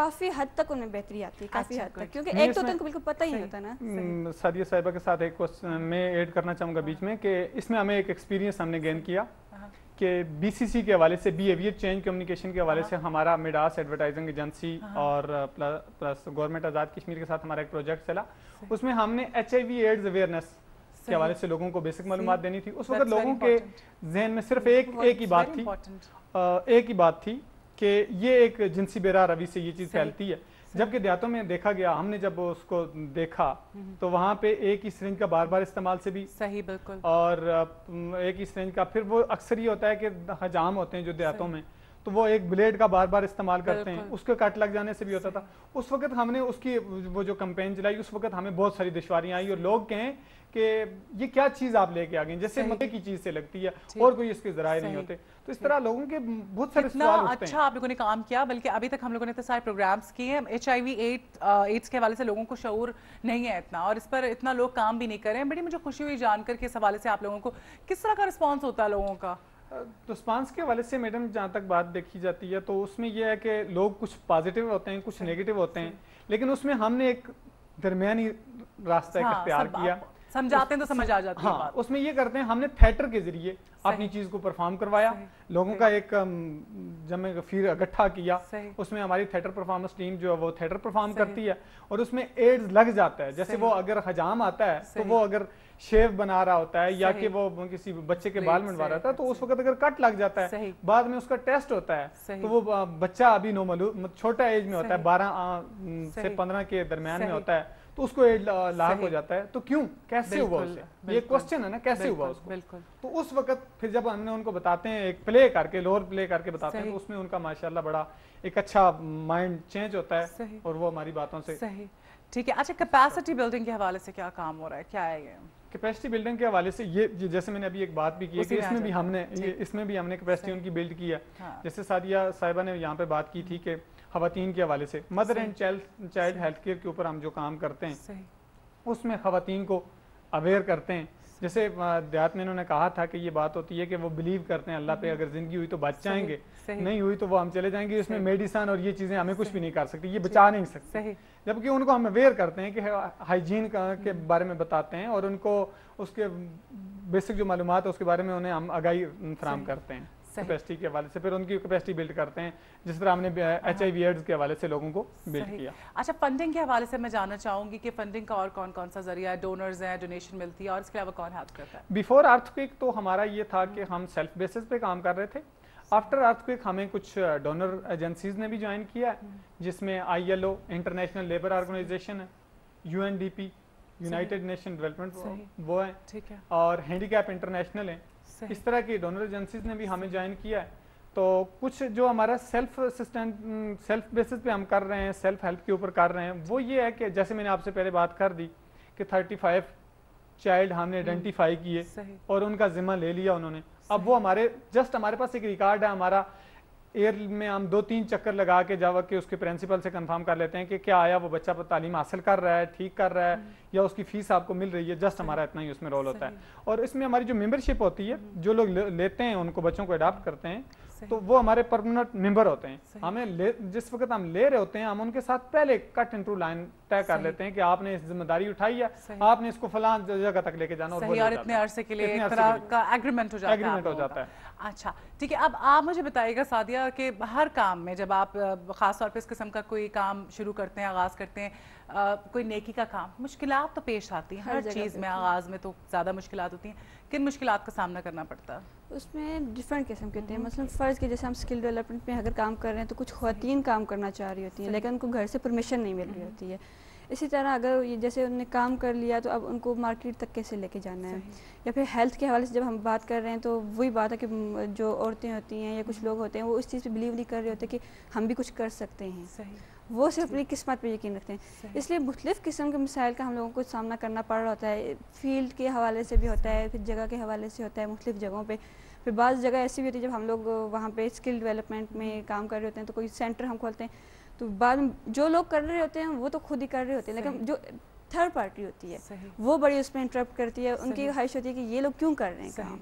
کافی حد تک ان میں بہتری آتی ہے، کافی حد تک، کیونکہ ایک تو ان کو بالکل پتہ ہی نہیں ہوتا نا. سعدیہ صاحبہ کے ساتھ ایک میں ایڈ کرنا چاہوں گا بیچ میں کہ اس میں ہمیں ایک ایکسپیرینس ہم نے گین کیا کہ بی سی سی کے حوالے سے بیہیویئر چینج کمیونیکیشن کے حوالے سے ہمارا میڈاس ایڈورٹائزنگ ایجنسی اور پلس گورنمنٹ آزاد کشمیر کے ساتھ ہمارا ایک پروجیکٹ چلا. اس میں ہم نے H I V AIDS awareness کے حوالے سے لوگوں کو بیسک معلومات دینی تھی. اس وقت لوگوں کے ذہن میں صرف ایک ہی بات تھی کہ یہ ایک جنسی بیرا روی سے یہ چیز پھیلتی ہے. جبکہ دیہاتوں میں دیکھا گیا، ہم نے جب اس کو دیکھا تو وہاں پہ ایک ہی سرنج کا بار بار استعمال سے بھی صحیح بالکل، اور ایک ہی سرنج کا پھر وہ اکثر یہ ہوتا ہے کہ حجام ہوتے ہیں جو دیہاتوں میں تو وہ ایک بلیڈ کا بار بار استعمال کرتے ہیں، اس کے کٹ لگ جانے سے بھی ہوتا تھا. اس وقت ہم نے اس کی وہ جو کمپین چلائی اس وقت ہمیں بہت ساری دشواریاں آئی اور لوگ کہیں کہ یہ کیا چیز آپ لے کے آ گئے جیسے مکے کی چیز سے لگتی ہے اور کوئی اس کے ذرائع نہیں ہوتے. تو اس طرح لوگوں کے بہت سارے سوال اٹھتے ہیں. اچھا آپ لوگوں نے کام کیا، بلکہ ابھی تک ہم لوگوں نے اتنے سارے پروگرامز کیے ہیں. ایچ آئی وی ایڈس کے حوالے سے لوگوں کو شعور نہیں ہے اتنا، اور اس پر اتنا لوگ کام بھی نہیں کر رہے ہیں. بڑی مجھے خوشی ہوئی جان کر کے اس حوالے سے آپ لوگوں کو کس طرح کا رسپانس ہوتا ہے لوگوں کا؟ رسپانس کے حوالے سے میڈم جہاں تک بات دیکھی جاتی ہے تو اس میں یہ ہے کہ لوگ کچھ پازیٹیو ہوتے ہیں، کچھ نیگیٹو ہوتے ہیں، لیکن اس میں ہم نے ایک درمیانی راستہ اختیار کیا. سمجھاتے ہیں تو سمجھ آ جاتی ہے بات. اس میں یہ کرتے ہیں ہم نے تھیٹر کے ذریعے اپنی چیز کو پرفارم کروایا، لوگوں کا ایک جمع غفیر اکٹھا کیا. اس میں ہماری تھیٹر پرفارمنس ٹیم جو ہے وہ تھیٹر پرفارم کرتی ہے اور اس میں ایڈز لگ جاتا ہے. جیسے وہ اگر حجام آتا ہے تو وہ اگر شیو بنا رہا ہوتا ہے یا کہ وہ کسی بچے کے بال منڈوا رہا ہے تو اس وقت اگر کٹ لگ جاتا ہے بعد میں اس کا ٹیسٹ ہوتا ہے تو وہ بچہ ابھی چھوٹا ایج میں ہوتا ہے، 12 سے 15 کے درمیان میں ہوتا ہے تو اس کو ایڈ لاحق ہو جاتا ہے. تو کیوں، کیسے ہوا اسے، یہ کوسچن ہے نا کیسے ہوا اس کو. تو اس وقت پھر جب ہم نے ان کو بتاتے ہیں ایک پلے کر کے رول پلے کر کے بتاتے ہیں تو اس میں ان کا ماشاءاللہ بڑا ایک اچھا مائنڈ چینج ہوتا ہے اور وہ ہماری باتوں سے. صحیح، ٹھیک ہے. اچھا کیپیسٹی بلڈنگ کے حوالے سے کیا کام ہو رہا ہے، کیا ہے یہ کیپیسٹی بلڈنگ کے حوالے سے؟ یہ جیسے میں نے ابھی ایک بات بھی کی ہے کہ اس میں بھی ہم نے کیپیسٹی ان کی بلڈ کی ہے. جیسے سعدیہ صاحبہ نے یہاں پہ بات کی تھی کہ خواتین کے حوالے سے mother and child health care کے اوپر ہم جو کام کرتے ہیں اس میں خواتین کو اویئر کرتے ہیں. جیسے دیہات میں انہوں نے کہا تھا کہ یہ بات ہوتی ہے کہ وہ بلیو کرتے ہیں اللہ پہ، اگر زندگی ہوئی تو بچ جائیں گے، نہیں ہوئی تو وہ ہم چلے جائیں گے. اس میں میڈیسن اور یہ چیزیں ہمیں کچھ بھی نہیں کر سکتی، یہ بچا نہیں سکتے. جبکہ ان کو ہم اویئر کرتے ہیں کہ ہائیجین کے بارے میں بتاتے ہیں اور ان کو اس کے بیسک جو معلومات ہے اس کے بارے میں انہیں ہم آگاہی فراہم کرتے ہیں کیپیسٹی کے حوالے سے. پھر ان کی کیپیسٹی بلڈ کرتے ہیں جس طرح ہم نے ایچ آئی وی ایڈز کے حوالے سے لوگوں کو بلڈ کیا. اچھا فنڈنگ کے حوالے سے میں جاننا چاہوں گی کہ فنڈنگ کا اور کون سا ذریعہ ہے؟ ڈونرز ہیں، ڈونیشن ملتی ہے، اور اس کے علاوہ کون ہیلپ کرتا ہے؟ بیفور ارتھ کوئک تو ہمارا یہ تھا کہ ہم سیلف بیسس پہ کام کر رہے تھے. آفٹر ارتھ کوئک ہمیں کچھ ڈونر ایجنسیز نے بھی جوائن کیا ہے جس میں I L O International Labour Organization ہے، U N D P United Nation Development وہ ہیں، اور ہینڈی کیپ انٹرنیشنل ہیں. اس طرح کی ڈونر ایجنسیز نے بھی ہمیں جوائن کیا ہے. تو کچھ جو ہمارا سیلف بیسس پہ ہم کر رہے ہیں، سیلف ہیلپ کے اوپر کر رہے ہیں، وہ یہ ہے کہ جیسے میں نے آپ سے پہلے بات کر دی کہ 35 چائلڈ ہم نے آئیڈینٹیفائی کیے اور ان کا ذمہ لے لیا انہوں نے. اب وہ ہمارے پاس ایک ریکارڈ ہے ہمارا، ایئر میں ہم 2-3 چکر لگا کے جا کے اس کے پرنسپل سے کنفرم کر لیتے ہیں کہ کیا آیا وہ بچہ پر تعلیم حاصل کر رہا ہے، ٹھیک کر رہا ہے یا اس کی فیس آپ کو مل رہی ہے. جسٹ ہمارا اتنا ہی اس میں رول ہوتا ہے. اور اس میں ہماری جو ممبرشپ ہوتی ہے، جو لوگ لیتے ہیں ان کو بچوں کو اڈاپٹ کرتے ہیں تو وہ ہمارے پرمننٹ ممبر ہوتے ہیں. ہمیں جس وقت ہم لے رہے ہوتے ہیں ہم ان کے ساتھ پہلے کٹ انٹو لائن طے کر لیتے ہیں کہ آپ نے ذمہ داری اٹھائی ہے، آپ نے اس کو فلاں جگہ تک لے کے جانا اور اتنے عرصے کے لیے ایک طرح کا ایگریمنٹ ہو جاتا ہے. اچھا ٹھیک ہے. اب آپ مجھے بتائیے گا سعدیہ کہ ہر کام میں جب آپ خاص طور پہ اس قسم کا کوئی کام شروع کرتے ہیں، آغاز کرتے ہیں، کوئی نیکی کا کام، مشکلات تو پیش آتی ہیں ہر چیز میں. آغاز میں تو زیادہ مشکلات ہوتی ہیں. کن مشکلات کا سامنا کرنا پڑتا ہے؟ اس میں ڈفرینٹ قسم کے ہوتے ہیں. مثلا فرض کے جیسے ہم اسکل ڈیولپمنٹ میں اگر کام کر رہے ہیں تو کچھ خواتین کام کرنا چاہ رہی ہوتی ہیں لیکن ان کو گھر سے پرمیشن نہیں مل رہی ہوتی ہے. اسی طرح اگر جیسے انہوں نے کام کر لیا تو اب ان کو مارکیٹ تک کیسے لے کے جانا ہے. یا پھر ہیلتھ کے حوالے سے جب ہم بات کر رہے ہیں تو وہی بات ہے کہ جو عورتیں ہوتی ہیں یا کچھ لوگ ہوتے ہیں وہ اس چیز پہ بلیو نہیں کر رہے ہوتے کہ ہم بھی کچھ کر سکتے ہیں. وہ صرف اپنی قسمت پہ یقین رکھتے ہیں. اس لیے مختلف قسم کے مسائل کا ہم لوگوں کو سامنا کرنا پڑ رہا ہوتا ہے. فیلڈ کے حوالے سے بھی ہوتا ہے، پھر جگہ کے حوالے سے ہوتا ہے مختلف جگہوں پہ. پھر بعض جگہ ایسی بھی ہوتی ہے جب ہم لوگ وہاں پہ اسکل ڈیولپمنٹ میں کام کر رہے ہوتے ہیں تو کوئی سینٹر ہم کھولتے ہیں تو بعد میں جو لوگ کر رہے ہوتے ہیں وہ تو خود ہی کر رہے ہوتے ہیں لیکن جو تھرڈ پارٹی ہوتی ہے وہ بڑی اس میں انٹرپٹ کرتی ہے. ان کی خواہش ہوتی ہے کہ یہ لوگ کیوں کر رہے ہیں کام.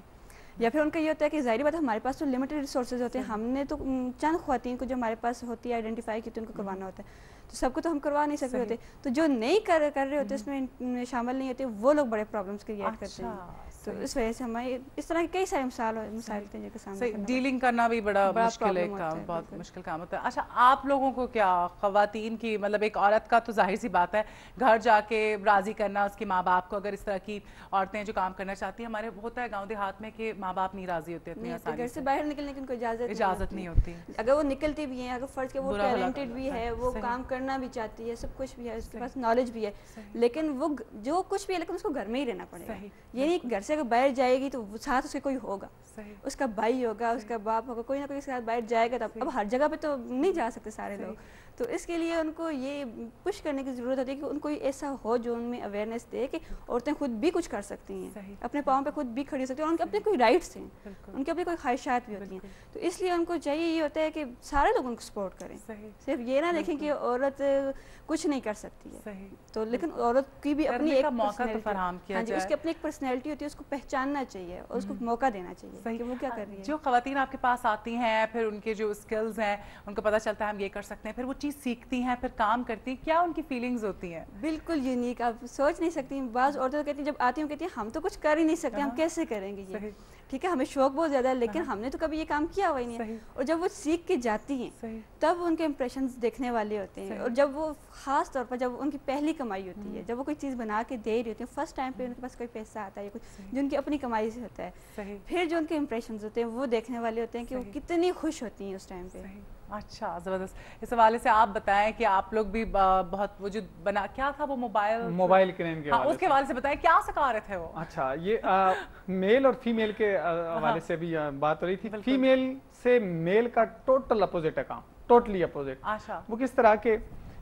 یا پھر ان کا یہ ہوتا ہے کہ ظاہری بات ہے ہمارے پاس تو لمیٹڈ ریسورسز ہوتے ہیں, ہم نے تو چند خواتین کو جو ہمارے پاس ہوتی ہے آئیڈینٹیفائی کی تو ان کو کروانا ہوتا ہے, تو سب کو تو ہم کروا نہیں سکتے ہوتے, تو جو نہیں کر رہے ہوتے اس میں شامل نہیں ہوتے وہ لوگ بڑے پرابلمس کریٹ کرتے ہیں. تو اس وجہ سے ہمارے اس طرح کے کئی سارے مسائل ہیں جن کے سامنے ڈیلنگ کرنا بھی بڑا مشکل ہے, بہت مشکل کام ہوتا ہے. اچھا آپ لوگوں کو کیا خواتین کی مطلب ایک عورت کا تو ظاہر سی بات ہے گھر جا کے راضی کرنا اس کے ماں باپ کو, اگر اس طرح کی عورتیں جو کام کرنا چاہتی ہیں, ہمارے ہوتا ہے گاؤں دیہات میں کہ ماں باپ نہیں راضی ہوتے اتنی آسانی گھر سے باہر نکلنے کی ان کو اجازت نہیں ہوتی, اگر وہ نکلتی بھی ہیں, اگر فرض کے وہ ٹیلنٹڈ بھی ہے, وہ کام کرنا بھی چاہتی ہے, سب کچھ بھی ہے, اس کے پاس نالج بھی ہے, لیکن وہ جو کچھ بھی ہے لیکن اس کو گھر میں ہی رہنا پڑے گا. یہ نہیں گھر سے اگر باہر جائے گی تو ساتھ اس کے کوئی ہوگا, اس کا بھائی ہوگا, اس کا باپ ہوگا, کوئی نہ کوئی اس کے ساتھ باہر جائے گا. اب ہر جگہ پہ تو نہیں جا سکتے سارے لوگ, تو اس کے لیے ان کو یہ پش کرنے کی ضرورت ہوتی ہے کہ ان کو ایسا ہو جو ان میں اویئرنیس دے کہ عورتیں خود بھی کچھ کر سکتی ہیں, اپنے پاؤں پہ خود بھی کھڑی ہو سکتی ہیں, اور ان کے اپنے کوئی رائٹس ہیں, ان کے اپنے کوئی خواہشات بھی ہوتی ہیں. تو اس لیے ان کو چاہیے یہ ہوتا ہے کہ سارے لوگ ان کو سپورٹ کریں, صرف یہ نہ دیکھیں کہ عورت کچھ نہیں کر سکتی ہے, تو لیکن عورت کی بھی اپنی ایک موقع فراہم کیا جائے, اس کی اپنی ایک پرسنالٹی ہوتی ہے, اس کو پہچاننا چاہیے اور اس کو موقع دینا چاہیے کہ وہ کیا کر رہی ہے. جو خواتین آپ کے پاس آتی ہیں, پھر ان کے جو اسکلز ہیں ان کو پتہ چلتا ہے ہم یہ کر سکتے ہیں, پھر وہ چیز سیکھتی ہیں, پھر کام کرتی ہیں, کیا ان کی فیلنگز ہوتی ہیں؟ بالکل یونیک, آپ سوچ نہیں سکتی. بعض عورتیں کہتی ہیں جب آتی ہیں کہتی ہیں ہم تو کچھ کر ہی نہیں سکتے, ہم کیسے کریں گے یہ, ٹھیک ہے ہمیں شوق بہت زیادہ ہے لیکن ہم نے تو کبھی یہ کام کیا ہوا ہی نہیں ہے. اور جب وہ سیکھ کے جاتی ہیں تب ان کے امپریشنز دیکھنے والے ہوتے ہیں, اور جب وہ خاص طور پر جب ان کی پہلی کمائی ہوتی ہے, جب وہ کوئی چیز بنا کے دے رہی ہوتی ہیں, فرسٹ ٹائم پہ ان کے پاس کوئی پیسہ آتا ہے یا کچھ جو ان کی اپنی کمائی سے ہوتا ہے, پھر جو ان کے امپریشنز ہوتے ہیں وہ دیکھنے والے ہوتے ہیں کہ وہ کتنی خوش ہوتی ہیں اس ٹائم پہ. اچھا زبردست. اس حوالے سے آپ بتائیں کہ آپ لوگ بھی بہت وہ جو بنا کیا تھا وہ موبائل کرین کے اس کے حوالے سے بتائیں کیا سکھا رہے تھے وہ؟ اچھا یہ میل اور فیمیل کے حوالے سے بھی بات ہو رہی تھی. فیمیل سے میل کا ٹوٹل اپوزٹ ہے کام, ٹوٹلی اپوزٹ. وہ کس طرح کے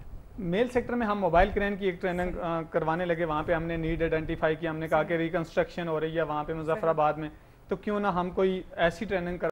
میل سیکٹر میں ہم موبائل کرین کی ایک ٹریننگ کروانے لگے, وہاں پہ ہم نے نیڈ آئیڈینٹیفائی کیا, ہم نے کہا کہ ریکنسٹرکشن ہو رہی ہے وہاں پہ مظفر آباد میں, تو کیوں نہ ہم کوئی ایسی ٹریننگ